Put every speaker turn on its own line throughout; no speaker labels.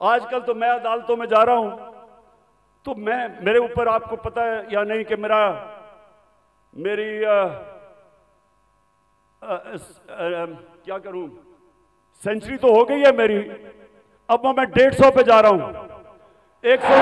आजकल तो मैं अदालतों में जा रहा हूं तो मेरे ऊपर आपको पता है या नहीं कि मेरी क्या करूं, सेंचुरी तो हो गई है मेरी। अब मैं 150 पे जा रहा हूं, 100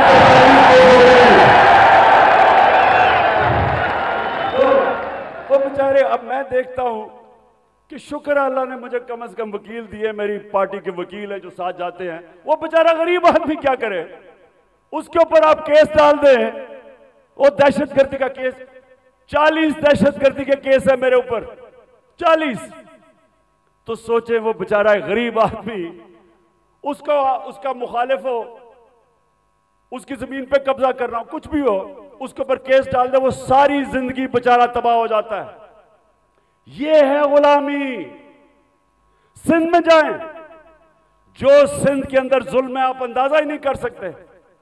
वो बेचारे। अब मैं देखता हूं कि शुक्र अल्लाह ने मुझे कम से कम वकील दिए, मेरी पार्टी के वकील है जो साथ जाते हैं। वो बेचारा गरीब आदमी क्या करे, उसके ऊपर आप केस डाल दें, वो दहशतगर्दी का केस, 40 दहशतगर्दी के केस है मेरे ऊपर, 40। तो सोचे वो बेचारा गरीब आदमी, उसका मुखालिफ हो, उसकी जमीन पे कब्जा कर रहा हूं, कुछ भी हो, उसके ऊपर केस डाल दे, वो सारी जिंदगी बेचारा तबाह हो जाता है। ये है गुलामी। सिंध में जाएं, जो सिंध के अंदर जुल्म है आप अंदाजा ही नहीं कर सकते।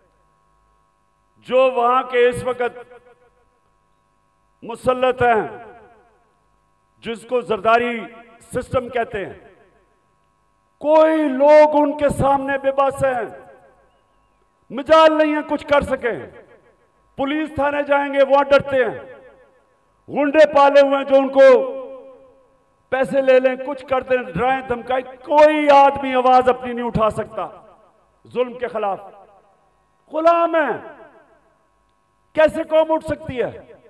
जो वहां के इस वक्त मुसल्लत हैं, जिसको जरदारी सिस्टम कहते हैं, कोई लोग उनके सामने बेबस हैं, मिजाल नहीं है कुछ कर सके। पुलिस थाने जाएंगे वहां डरते हैं, गुंडे पाले हुए हैं जो उनको पैसे ले लें, कुछ कर दें, डराएं धमकाएं, कोई आदमी आवाज अपनी नहीं उठा सकता जुल्म के खिलाफ। गुलाम है, कैसे कौम उठ सकती है?